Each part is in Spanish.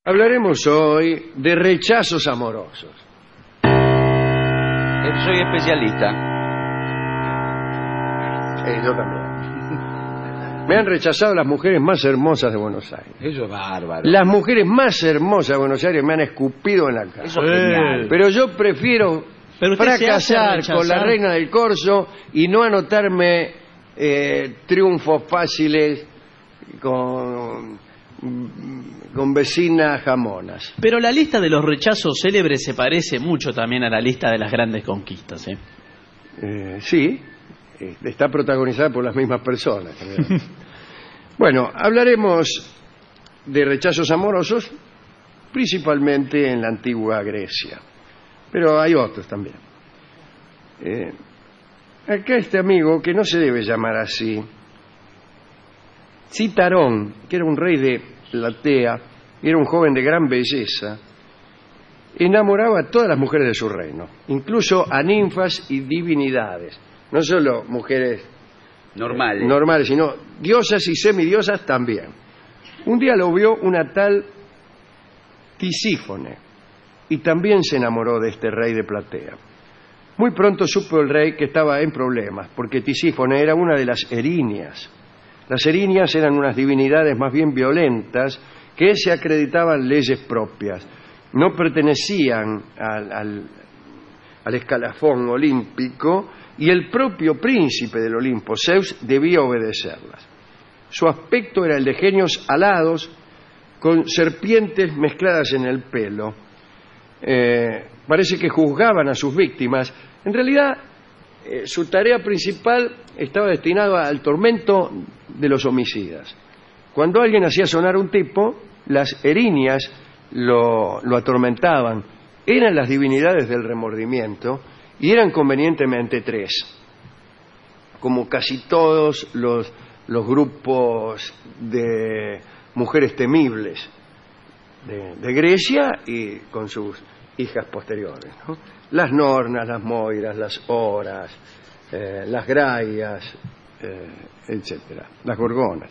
Hablaremos hoy de rechazos amorosos. Soy especialista. Yo también. Me han rechazado las mujeres más hermosas de Buenos Aires. Eso es bárbaro. Las mujeres más hermosas de Buenos Aires me han escupido en la cara. Eso es genial. Pero yo prefiero fracasar con la reina del corso y no anotarme triunfos fáciles con vecinas jamonas. Pero la lista de los rechazos célebres se parece mucho también a la lista de las grandes conquistas, ¿eh? Sí, está protagonizada por las mismas personas. Bueno, hablaremos de rechazos amorosos principalmente en la antigua Grecia, pero hay otros también. Acá este amigo, que no se debe llamar así, Citarón, que era un rey de Platea, era un joven de gran belleza, enamoraba a todas las mujeres de su reino, incluso a ninfas y divinidades, no solo mujeres normales, sino diosas y semidiosas también. Un día lo vio una tal Tisífone y también se enamoró de este rey de Platea. Muy pronto supo el rey que estaba en problemas, porque Tisífone era una de las erinias. Las erinias eran unas divinidades más bien violentas que se acreditaban leyes propias. No pertenecían al escalafón olímpico y el propio príncipe del Olimpo, Zeus, debía obedecerlas. Su aspecto era el de genios alados con serpientes mezcladas en el pelo. Parece que juzgaban a sus víctimas. En realidad, su tarea principal estaba destinada al tormento de los homicidas. Cuando alguien hacía sonar un tipo, las erinias lo atormentaban. Eran las divinidades del remordimiento y eran convenientemente tres, como casi todos los grupos de mujeres temibles de Grecia y con sus hijas posteriores, ¿no? Las Nornas, las Moiras, las Horas, las Graias, etcétera, las Gorgonas.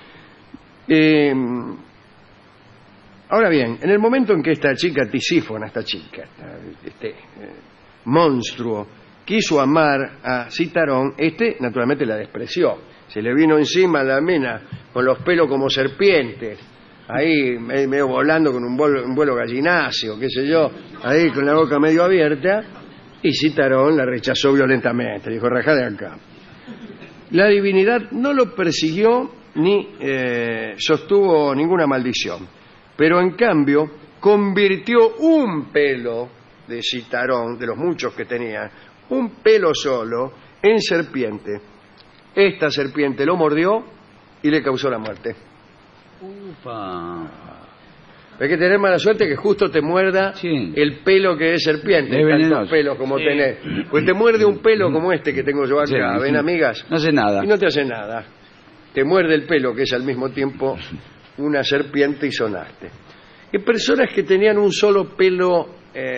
Ahora bien, en el momento en que esta chica Tisífona, este monstruo, quiso amar a Citarón, naturalmente la despreció. Se le vino encima a la mina con los pelos como serpientes, ahí medio volando con un vuelo gallináceo, qué sé yo, ahí con la boca medio abierta, y Citarón la rechazó violentamente, dijo: rajá de acá. La divinidad no lo persiguió ni sostuvo ninguna maldición, pero en cambio convirtió un pelo de Citarón, de los muchos que tenía, un pelo solo, en serpiente. Esta serpiente lo mordió y le causó la muerte. Ufa. Hay que tener mala suerte que justo te muerda el pelo que es serpiente. Tantos pelos como tenés. Pues te muerde un pelo como este que tengo yo acá. ¿Ven, amigas? No hace nada. Y no te hace nada. Te muerde el pelo, que es al mismo tiempo una serpiente, y sonaste. Hay personas que tenían un solo pelo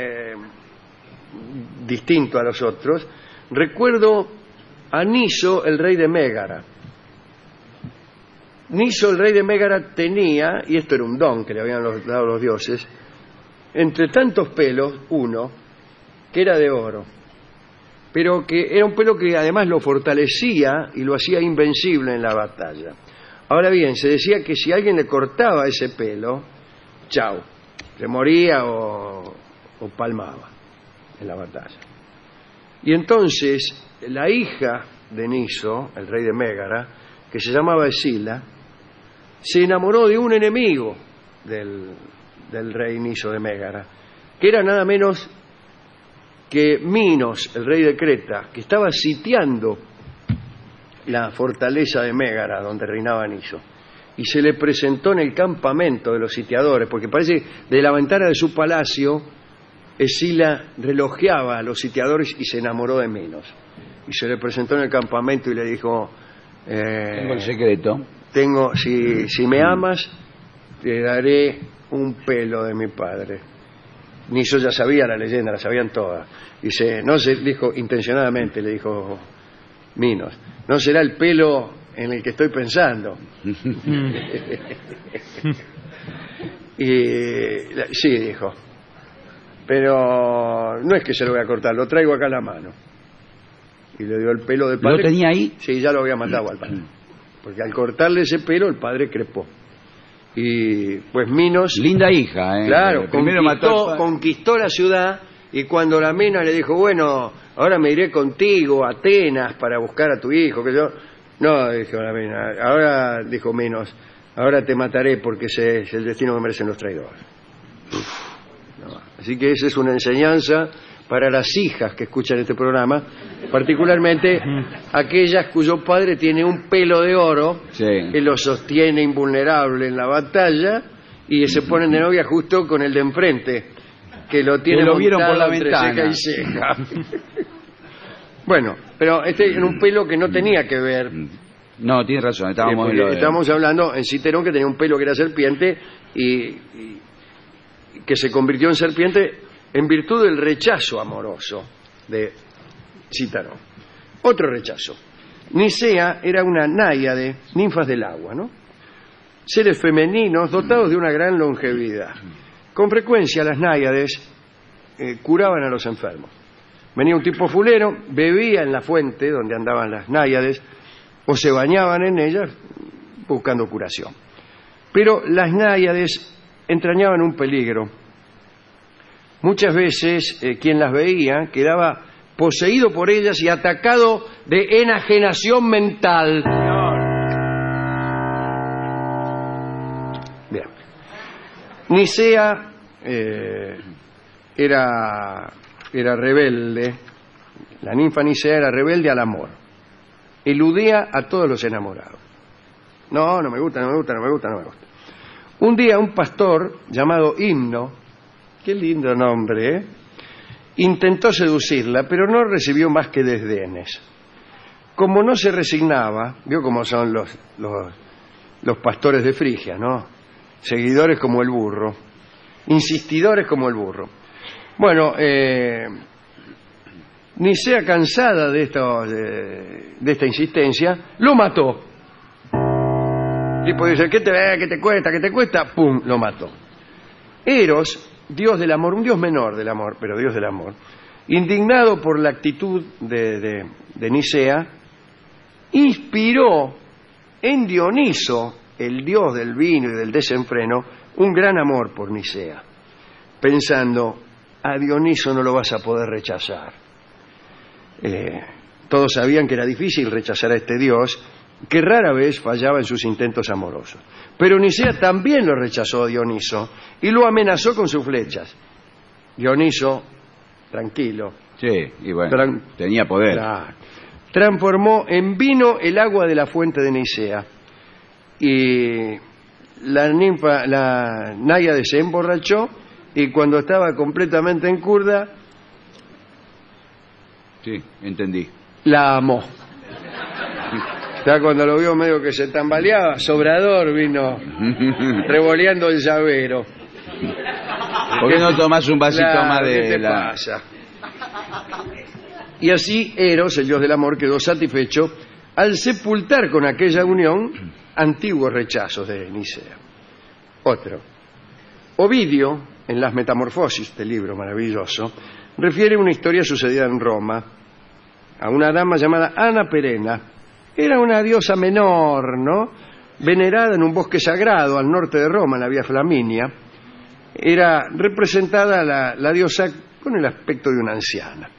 distinto a los otros. Recuerdo a Niso, el rey de Mégara. Niso, el rey de Mégara, tenía, y esto era un don que le habían dado los dioses, entre tantos pelos, uno que era de oro, pero que era un pelo que además lo fortalecía y lo hacía invencible en la batalla. Ahora bien, se decía que si alguien le cortaba ese pelo, chau, se moría o palmaba en la batalla. Y entonces la hija de Niso, el rey de Mégara, que se llamaba Escila, se enamoró de un enemigo del rey Niso de Mégara, que era nada menos que Minos, el rey de Creta, que estaba sitiando la fortaleza de Mégara, donde reinaba Niso, y se le presentó en el campamento de los sitiadores, porque parece que de la ventana de su palacio Escila relojeaba a los sitiadores y se enamoró de Minos, y se le presentó en el campamento y le dijo: tengo el secreto. Si me amas, te daré un pelo de mi padre. Niso ya sabía la leyenda, la sabían todas. Dice, no se dijo intencionadamente, le dijo Minos, no será el pelo en el que estoy pensando. Sí, dijo. Pero no es que se lo voy a cortar, lo traigo acá a la mano. Y le dio el pelo del padre. ¿Lo tenía ahí? Sí, ya lo había matado al padre. Porque al cortarle ese pelo, el padre crepó. Y pues Minos... Linda hija, ¿eh? Claro, Primero conquistó la ciudad, y cuando la mina le dijo, bueno, ahora me iré contigo a Atenas para buscar a tu hijo, que yo... No, dijo la mina, ahora, dijo Minos, ahora te mataré porque ese es el destino que merecen los traidores. No. Así que esa es una enseñanza para las hijas que escuchan este programa, particularmente aquellas cuyo padre tiene un pelo de oro, sí, que lo sostiene invulnerable en la batalla, y se ponen de novia justo con el de enfrente, que lo tiene lo vieron por la entre ventana. ceja y ceja. Bueno, pero este era un pelo que no tenía que ver. No, tienes razón, estábamos en lo de... Estamos hablando en Citerón, que tenía un pelo que era serpiente y que se convirtió en serpiente en virtud del rechazo amoroso de Citerón. Otro rechazo. Nicea era una náyade, ninfas del agua, ¿no? Seres femeninos dotados de una gran longevidad. Con frecuencia las náyades curaban a los enfermos. Venía un tipo fulero, bebía en la fuente donde andaban las náyades, o se bañaban en ellas buscando curación. Pero las náyades entrañaban un peligro. Muchas veces quien las veía quedaba poseído por ellas y atacado de enajenación mental. Bien. Nicea era rebelde. La ninfa Nicea era rebelde al amor. Eludía a todos los enamorados. No me gusta. Un día un pastor llamado Himno, qué lindo nombre, intentó seducirla, pero no recibió más que desdenes. Como no se resignaba, vio cómo son los pastores de Frigia, ¿no? Seguidores como el burro, insistidores como el burro. Bueno, Nicea, cansada de esta insistencia, lo mató. El tipo dice, ¿qué te cuesta? ¡Pum!, lo mató. Eros, dios del amor, un dios menor del amor, pero dios del amor, indignado por la actitud de Nicea, inspiró en Dioniso, el dios del vino y del desenfreno, un gran amor por Nicea, pensando, a Dioniso no lo vas a poder rechazar. Todos sabían que era difícil rechazar a este dios, que rara vez fallaba en sus intentos amorosos. Pero Nicea también lo rechazó a Dioniso y lo amenazó con sus flechas. Dioniso, tranquilo. Sí, y bueno, tenía poder. Transformó en vino el agua de la fuente de Nicea. Y la náyade se emborrachó, y cuando estaba completamente encurda, sí, entendí, la amó. Ya cuando lo vio medio que se tambaleaba, Sobrador vino revoleando el llavero. ¿Por qué no tomás un vasito más de ¿qué te pasa? Y así Eros, el dios del amor, quedó satisfecho al sepultar con aquella unión antiguos rechazos de Nicea. Otro. Ovidio, en las Metamorfosis, este libro maravilloso, refiere una historia sucedida en Roma a una dama llamada Ana Perena. Era una diosa menor, ¿no?, venerada en un bosque sagrado al norte de Roma, en la Vía Flaminia. Era representada la diosa con el aspecto de una anciana.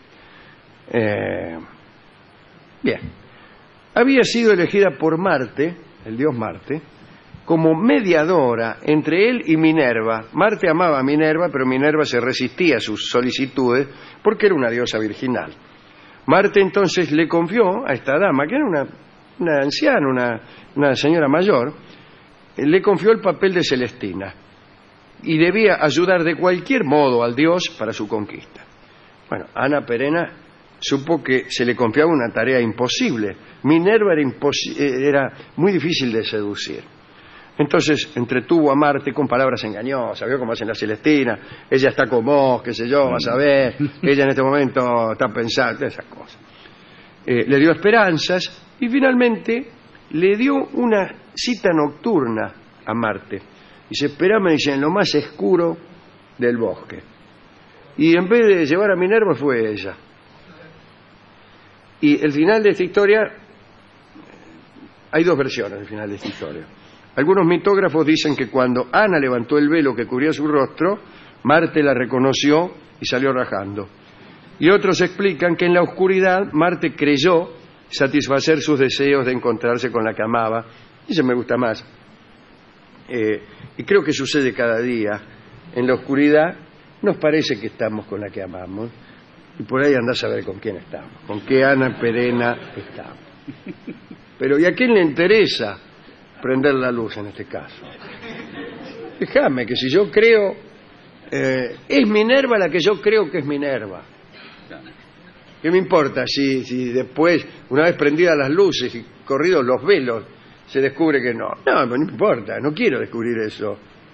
Bien. Había sido elegida por Marte, el dios Marte, como mediadora entre él y Minerva. Marte amaba a Minerva, pero Minerva se resistía a sus solicitudes porque era una diosa virginal. Marte entonces le confió a esta dama, que era una anciana, una señora mayor, le confió el papel de Celestina y debía ayudar de cualquier modo al dios para su conquista. Bueno, Ana Perena supo que se le confiaba una tarea imposible. Minerva era muy difícil de seducir. Entonces entretuvo a Marte con palabras engañosas. ¿Vio cómo hacen la Celestina? Ella está con vos, qué sé yo, vas a ver. Ella en este momento está pensando, esas cosas. Le dio esperanzas y finalmente le dio una cita nocturna a Marte. Dice, esperame, dice, en lo más oscuro del bosque. Y en vez de llevar a Minerva fue ella. Y el final de esta historia, hay dos versiones del final de esta historia. Algunos mitógrafos dicen que cuando Ana levantó el velo que cubría su rostro, Marte la reconoció y salió rajando. Y otros explican que en la oscuridad Marte creyó satisfacer sus deseos de encontrarse con la que amaba. Y eso me gusta más. Y creo que sucede cada día. En la oscuridad nos parece que estamos con la que amamos. Y por ahí andás a ver con quién estamos. Con qué Ana Perena estamos. Pero ¿y a quién le interesa prender la luz en este caso? Déjame que si yo creo... es Minerva la que yo creo que es Minerva. ¿Qué me importa si después, una vez prendidas las luces y corridos los velos, se descubre que no? No, no importa, no quiero descubrir eso.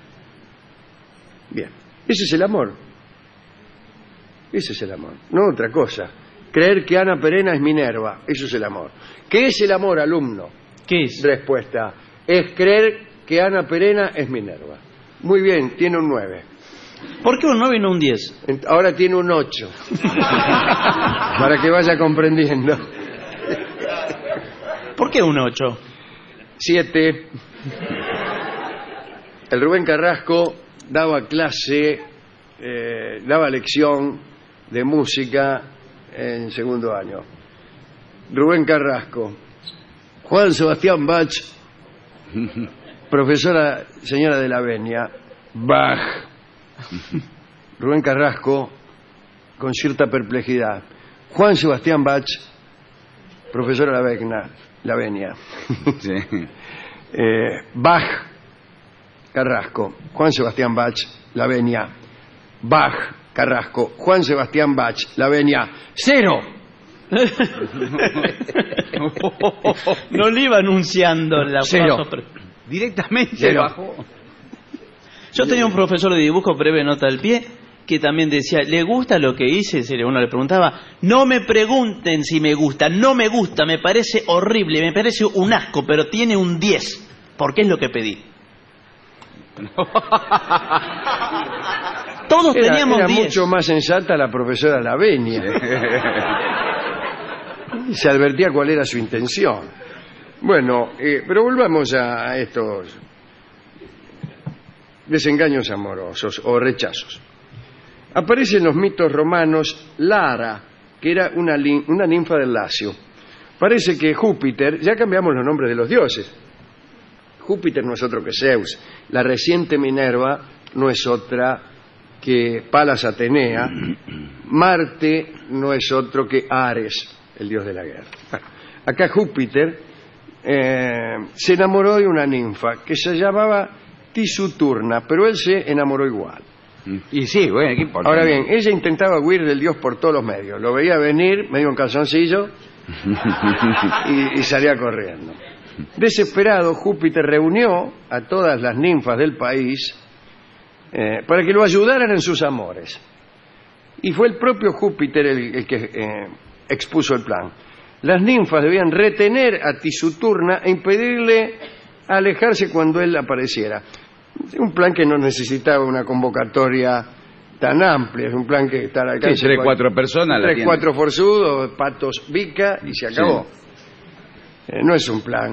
Bien, ese es el amor. Ese es el amor, no otra cosa. Creer que Ana Perena es Minerva, eso es el amor. ¿Qué es el amor, alumno? ¿Qué es? Respuesta, es creer que Ana Perena es Minerva. Muy bien, tiene un 9. ¿Por qué un 9 y no un 10? Ahora tiene un 8. Para que vaya comprendiendo. ¿Por qué un 8? 7. El Rubén Carrasco daba clase, daba lección de música en segundo año. Rubén Carrasco, Juan Sebastián Bach, profesora señora de la Venia, Bach. Rubén Carrasco, con cierta perplejidad. Juan Sebastián Bach, profesora de la Venia. Sí. Bach, Carrasco, Juan Sebastián Bach, la Venia. Bach, Carrasco, Juan Sebastián Bach, la Venia. 0. No le iba anunciando la 0. Directamente 0. bajó. Yo tenía un profesor de dibujo, breve nota al pie, que también decía, ¿le gusta lo que hice? Si uno le preguntaba, no me pregunten si me gusta, no me gusta, me parece horrible, me parece un asco, pero tiene un 10, porque es lo que pedí. Todos teníamos era 10. mucho más sensata la profesora Lavenia. Y se advertía cuál era su intención. Bueno, pero volvamos a estos desengaños amorosos o rechazos. Aparece en los mitos romanos Lara, que era una ninfa del Lacio. Parece que Júpiter, ya cambiamos los nombres de los dioses. Júpiter no es otro que Zeus. La reciente Minerva no es otra que Palas Atenea. Marte no es otro que Ares, el dios de la guerra. Bueno, acá Júpiter se enamoró de una ninfa que se llamaba Tisuturna, pero él se enamoró igual. Y sí, bueno, ¿qué importa? Ahora bien, ella intentaba huir del dios por todos los medios. Lo veía venir, medio en calzoncillo, y salía corriendo. Desesperado, Júpiter reunió a todas las ninfas del país para que lo ayudaran en sus amores. Y fue el propio Júpiter el que expuso el plan. Las ninfas debían retener a Tisuturna e impedirle alejarse cuando él apareciera. Un plan que no necesitaba una convocatoria tan amplia, es un plan que está al alcance. Sí, 3-4 personas. 3-4 forzudos, patos bica y se acabó. Sí. No es un plan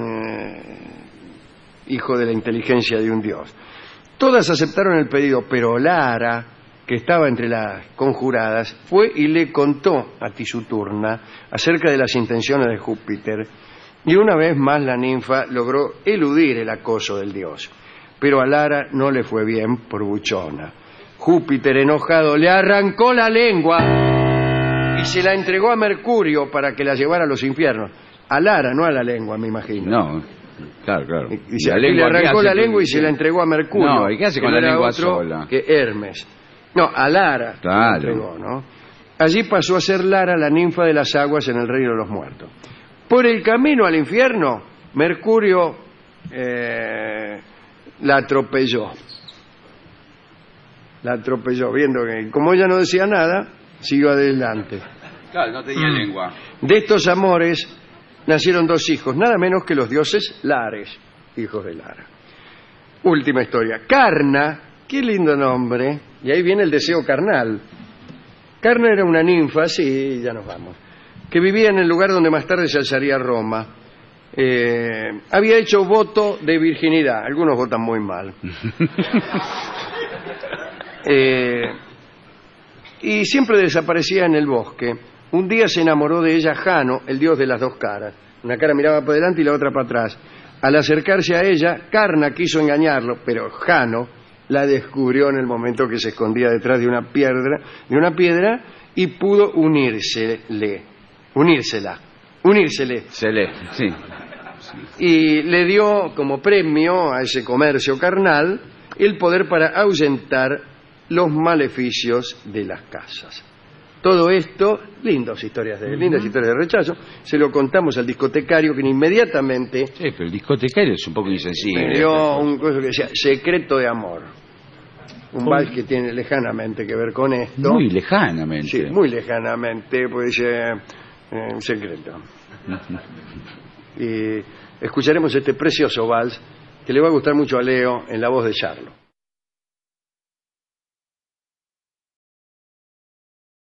hijo de la inteligencia de un dios. Todas aceptaron el pedido, pero Lara, que estaba entre las conjuradas, fue y le contó a Tisuturna acerca de las intenciones de Júpiter, y una vez más la ninfa logró eludir el acoso del dios. Pero a Lara no le fue bien por buchona. Júpiter, enojado, le arrancó la lengua y se la entregó a Mercurio para que la llevara a los infiernos. A Lara, no a la lengua, me imagino. No, claro. Y le arrancó la lengua y se la entregó a Mercurio. No, ¿y qué hace con la lengua sola? Que Hermes. No, a Lara claro. la entregó, ¿no? Allí pasó a ser Lara la ninfa de las aguas en el reino de los muertos. Por el camino al infierno, Mercurio la atropelló. Viendo que como ella no decía nada, siguió adelante. Claro, no tenía lengua. De estos amores nacieron 2 hijos, nada menos que los dioses Lares, hijos de Lara. Última historia. Carna, qué lindo nombre. Y ahí viene el deseo carnal. Carna era una ninfa, sí, ya nos vamos, que vivía en el lugar donde más tarde se alzaría Roma. Había hecho voto de virginidad. Algunos votan muy mal. Y siempre desaparecía en el bosque. Un día se enamoró de ella Jano, el dios de las dos caras. Una cara miraba para adelante y la otra para atrás. Al acercarse a ella, Carna quiso engañarlo, pero Jano la descubrió en el momento que se escondía detrás de una piedra y pudo unírsele. Sí. Y le dio como premio a ese comercio carnal el poder para ahuyentar los maleficios de las casas. Todo esto, lindas historias de rechazo, se lo contamos al discotecario, que inmediatamente Sí, pero el discotecario es un poco insensible. me dio un cosa que decía Secreto de Amor. Un vals que tiene lejanamente que ver con esto. Muy lejanamente. Sí, muy lejanamente, pues dice secreto. Y escucharemos este precioso vals que le va a gustar mucho a Leo en la voz de Charlo.